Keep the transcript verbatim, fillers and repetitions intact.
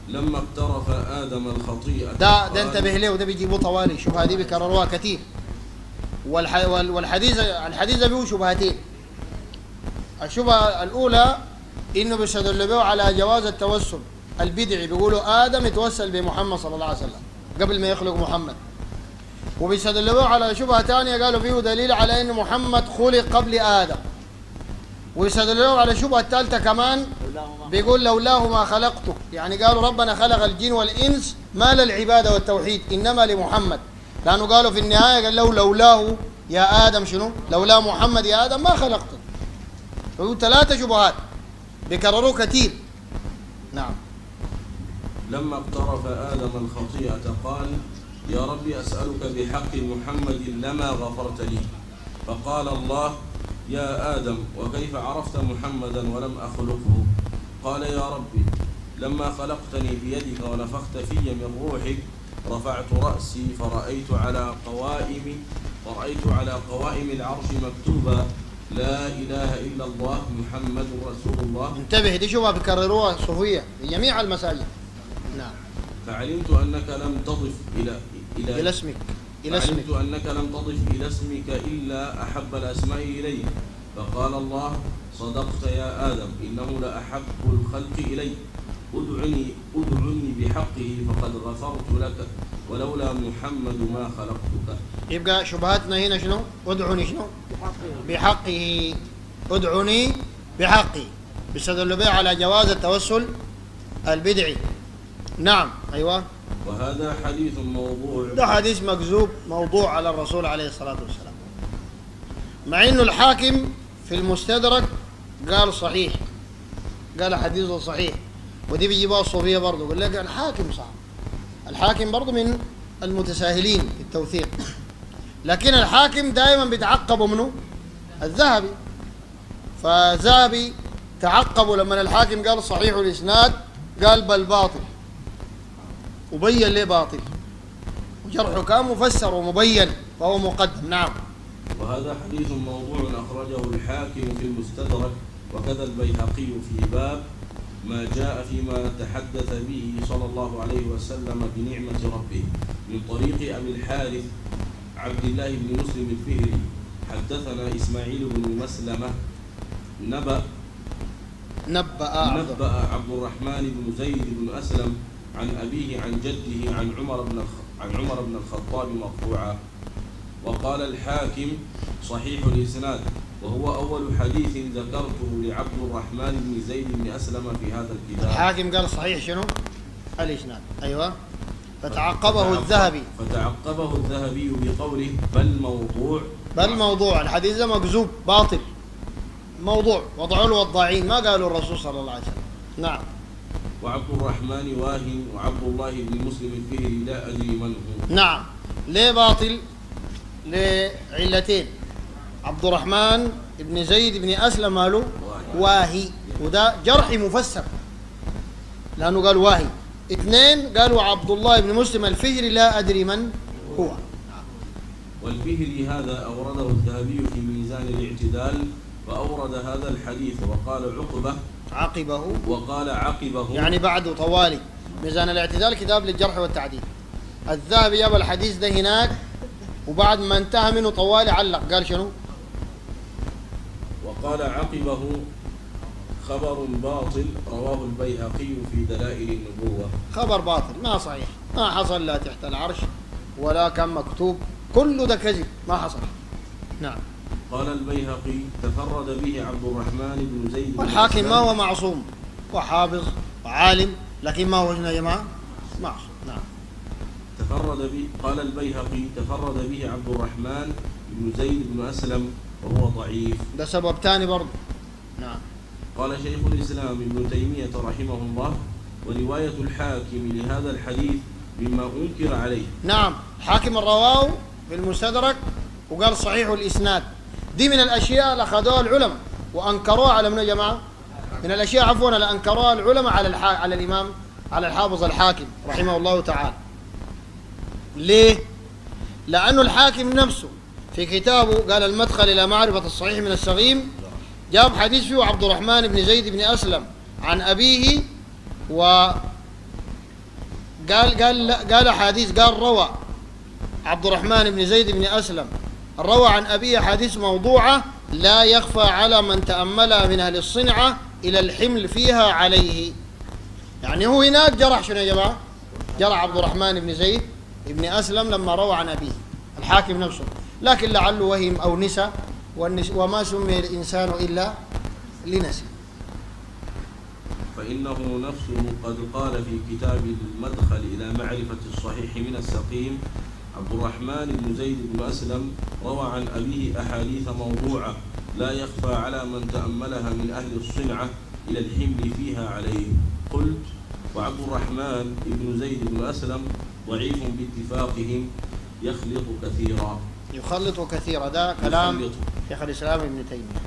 لما اقترف آدم الخطيئة ده ده انتبه له، وده بيجيبوه طوالي، شبهة دي بيكرروها كتير. والح... والحديث الحديث ده فيه شبهتين. الشبهة الأولى إنه بيستدلوا به على جواز التوسل البدعي، بيقولوا آدم يتوسل بمحمد صلى الله عليه وسلم قبل ما يخلق محمد. وبيستدلوا به على شبهة ثانية قالوا فيه دليل على إن محمد خلق قبل آدم. ويستدلوا على شبهة ثالثة كمان، بيقول لولاه ما خلقته، يعني قالوا ربنا خلق الجن والإنس ما للعبادة والتوحيد إنما لمحمد، لأنه قالوا في النهاية قال له لولاه يا آدم شنو؟ لولا محمد يا آدم ما خلقته. فيقول ثلاثة شبهات بيكرروا كثير. نعم. لما اقترف آدم الخطيئة قال يا ربي أسألك بحق محمد لما غفرت لي. فقال الله يا آدم وكيف عرفت محمدا ولم أخلقه؟ قال يا ربي لما خلقتني بيدك ونفخت في من روحك رفعت رأسي فرأيت على قوائم فرأيت على قوائم العرش مكتوبا لا إله إلا الله محمد رسول الله. انتبه، دي شبهة بيكرروها صوفية في جميع المساجد. نعم. فعلمت أنك لم تضف إلى إلى إلى اسمك إلى اسمك فعلمت أنك لم تضف إلى اسمك إلا أحب الأسماء إلي. فقال الله صدقت يا آدم إنه لأحب الخلق إلي. ادعني ادعني بحقه فقد غفرت لك ولولا محمد ما خلقتك. يبقى شبهاتنا هنا شنو؟ ادعني شنو؟ بحقه. ادعني بحقه بيستدلوا به على جواز التوسل البدعي. نعم. أيوة. وهذا حديث موضوع، ده حديث مكذوب موضوع على الرسول عليه الصلاة والسلام، مع إنه الحاكم في المستدرك قال صحيح، قال حديثه صحيح. ودي بيجيبها الصوفية برضه، يقول لك الحاكم صح، الحاكم برضه من المتساهلين في التوثيق، لكن الحاكم دائما بيتعقبوا منه الذهبي. فالذهبي تعقبوا لما الحاكم قال صحيح الإسناد قال بل باطل، وبين ليه باطل، وجرحه كان مفسر ومبين فهو مقدم. نعم. وهذا حديث موضوع أخرجه الحاكم في المستدرك وكذا البيهقي في باب ما جاء فيما تحدث به صلى الله عليه وسلم بنعمة ربه من طريق أبي الحارث عبد الله بن مسلم الفهري. حدثنا إسماعيل بن مسلمة نبأ نبأ نبأ عبد الرحمن بن زيد بن أسلم عن أبيه عن جده عن عمر بن عن عمر بن الخطاب مرفوعا. وقال الحاكم صحيح الإسناد، وهو أول حديث ذكرته لعبد الرحمن بن زيد بن أسلم في هذا الكتاب. الحاكم قال صحيح شنو؟ الإسناد. أيوة. فتعقبه الذهبي فتعقبه الذهبي بقوله بل موضوع بل موضوع، الحديث ده مكذوب باطل موضوع، وضعوا له وضاعين، ما قالوا الرسول صلى الله عليه وسلم. نعم. وعبد الرحمن واهن وعبد الله بن مسلم الفهري لا أدري من هو. نعم. ليه باطل؟ لعلتين. عبد الرحمن بن زيد بن أسلم ماله واهي، وده جرح مفسر لأنه قال واهي. اثنين قالوا عبد الله بن مسلم الفهري لا أدري من هو. والفهري هذا أورده الذهبي في ميزان الاعتدال، وأورد هذا الحديث وقال عقبه عقبه وقال عقبه يعني بعده طوالي. ميزان الاعتدال كتاب للجرح والتعديل. الذهبي جاب الحديث ده هناك، وبعد ما انتهى منه طوالي علق قال شنو؟ وقال عقبه خبر باطل رواه البيهقي في دلائل النبوة. خبر باطل ما صحيح، ما حصل لا تحت العرش ولا كان مكتوب، كله ده كذب ما حصل. نعم. قال البيهقي تفرد به عبد الرحمن بن زيد بن والحاكم ما هو معصوم وحافظ وعالم، لكن ما هو يا جماعة معصوم. نعم. تفرد به قال البيهقي تفرد به عبد الرحمن بن زيد بن أسلم وهو ضعيف، ده سبب ثاني برضه. نعم. قال شيخ الإسلام ابن تيمية رحمه الله ورواية الحاكم لهذا الحديث مما أنكر عليه. نعم. حاكم الرواه في المستدرك وقال صحيح الإسناد، دي من الأشياء اللي أخذوها العلماء وأنكروها على من يا جماعة؟ من الأشياء عفوا اللي أنكروها العلماء على الح... على الإمام على الحافظ الحاكم رحمه الله تعالى. ليه؟ لأنه الحاكم نفسه في كتابه قال المدخل إلى معرفة الصحيح من السقيم جاب حديث فيه عبد الرحمن بن زيد بن أسلم عن أبيه و قال قال قال أحاديث، قال روى عبد الرحمن بن زيد بن أسلم روى عن أبيه أحاديث موضوعة لا يخفى على من تأملها من أهل الصنعة إلى الحمل فيها عليه. يعني هو هناك جرح شنو يا جماعة؟ جرح عبد الرحمن بن زيد بن أسلم لما روى عن أبيه الحاكم نفسه، لكن لعله وهم أو نسى، وما سمي الإنسان إلا لنسي. فإنه نفسه قد قال في كتاب المدخل إلى معرفة الصحيح من السقيم: عبد الرحمن بن زيد بن أسلم روى عن أبيه أحاديث موضوعة لا يخفى على من تأملها من أهل الصنعة إلى الحمل فيها عليه. قلت: وعبد الرحمن بن زيد بن أسلم ضعيف باتفاقهم، يخلط كثيرا. يخلط كثيرا، ده كلام شيخ الإسلام ابن تيمية.